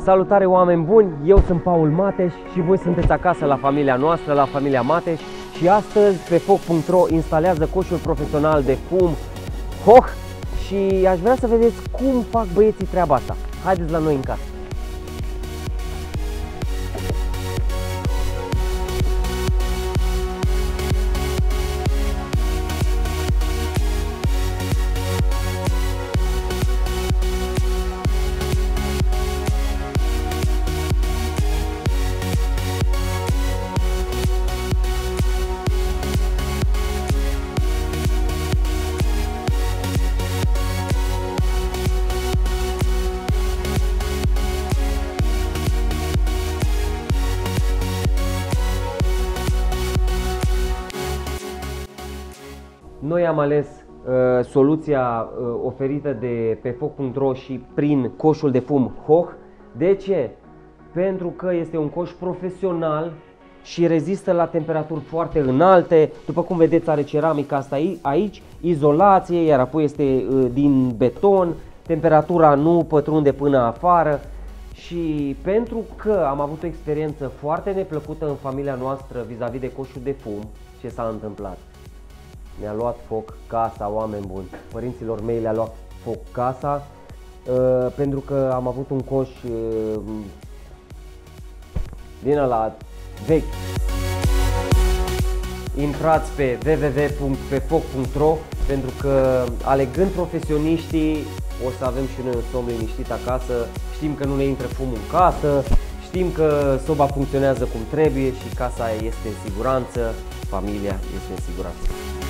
Salutare oameni buni, eu sunt Paul Mateș și voi sunteți acasă la familia noastră, la familia Mateș. Și astăzi pe foc.ro instalează coșul profesional de fum Hoch și aș vrea să vedeți cum fac băieții treaba asta. Haideți la noi în casă! Noi am ales soluția oferită de pe foc.ro și prin coșul de fum Hoch. De ce? Pentru că este un coș profesional și rezistă la temperaturi foarte înalte. După cum vedeți, are ceramica asta aici, izolație, iar apoi este din beton. Temperatura nu pătrunde până afară. Și pentru că am avut o experiență foarte neplăcută în familia noastră vis-a-vis de coșul de fum, ce s-a întâmplat? Mi-a luat foc casa, oameni buni. Părinților mei le-a luat foc casa pentru că am avut un coș din ăla vechi. Intrați pe www.pefoc.ro pentru că alegând profesioniștii o să avem și noi un somn liniștit acasă. Știm că nu ne intră fumul în casă, știm că soba funcționează cum trebuie și casa este în siguranță, familia este în siguranță.